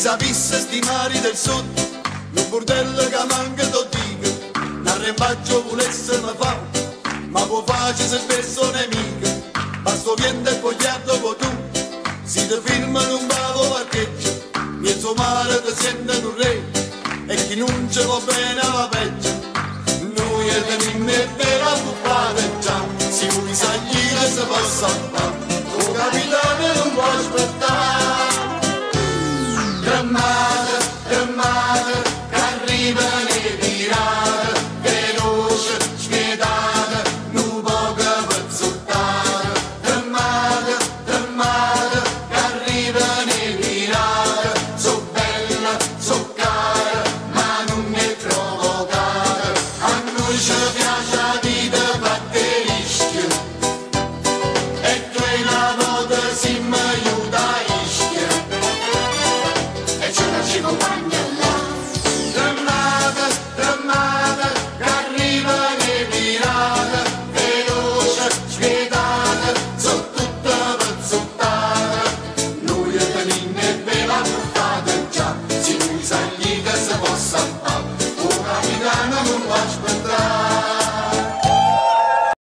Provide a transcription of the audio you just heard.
sapesse stimare del sud, un bordello che manca d'oddio, un arrembaggio volesse me fa, ma può face se spesso nemico, basta viento e fogliato con tu, si ti firmano un bravo parcheggio, mezzo mare ti sentono un re, e chi non ce va bene va peggio, noi teniamo per la puppata già, si vuoi sagliere se passa, oh capitano.